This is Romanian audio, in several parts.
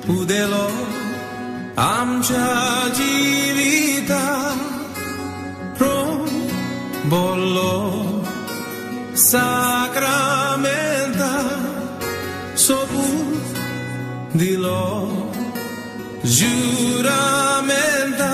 उदेलो आमच्या जिवितात बोललो sacramenta sobut dilo juramenta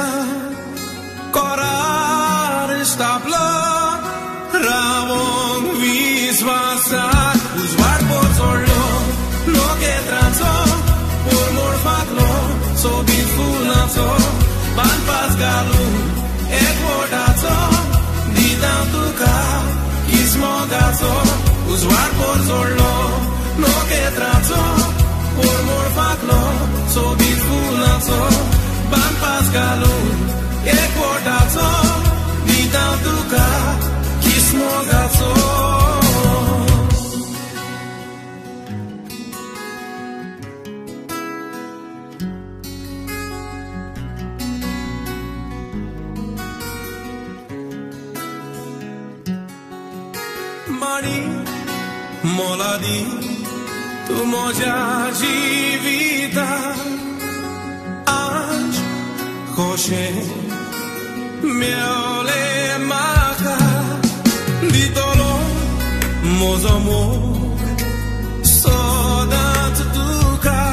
corare stapla ravon visvasa uzvar pozorlo no que transo por morfaklo sobit fulanso ban pasgalu ekvodazo didantuka ismogazo uzvar pozorlo no que transo por morfaklo sobit fulanso ban pasgalu ekvodazo didantuka ismogazo Mari, moladi, tu moja jivita, aj, koshe, miole maka, ditolo, mozomo, sodat tuka,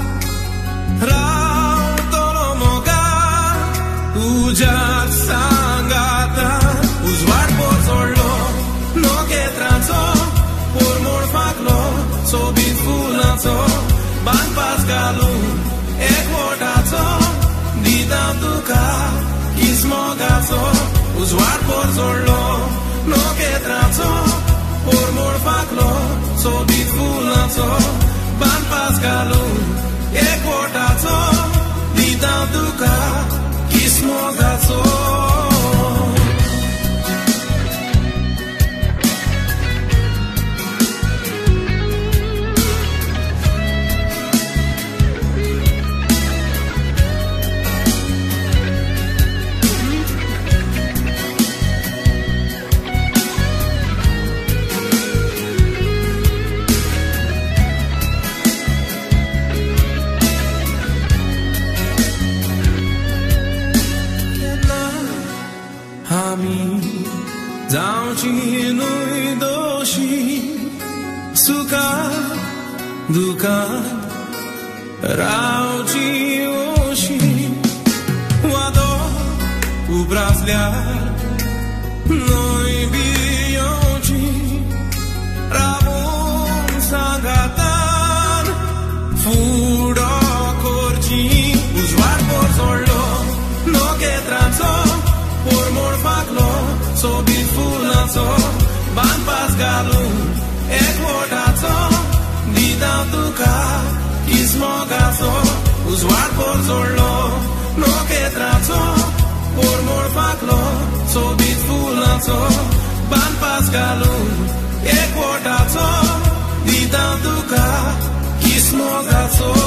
rautolo moga, ujat sangata, uzvar pozorlo. No que transo por morfaklo sobit fulanso ban pasgalu ekvodazo didantuka ismogazo uzvar pozorlo no que transo por morfaklo sobit fulanso ban pasgalu ekvodazo didantuka ismogazo Zaujinui doshi suka duka rauji oshi wado ubrasliar noi bionji rabon sangatan fudo corgi uzvar pozorlo no que transo por morfaklo sobit fulanso ban pasgalu ekvodazo didantuka ismogazo uzvar pozorlo no que transo por morfaklo sobit fulanso ban pasgalu ekvodazo didantuka ismogazo